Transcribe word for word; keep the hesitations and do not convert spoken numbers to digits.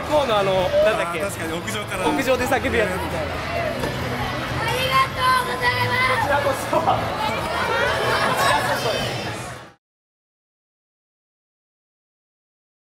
高のあのなんだっけ、 確かに屋上から屋上で叫ぶやつみたいな。ありがとうございます。こちらこそ。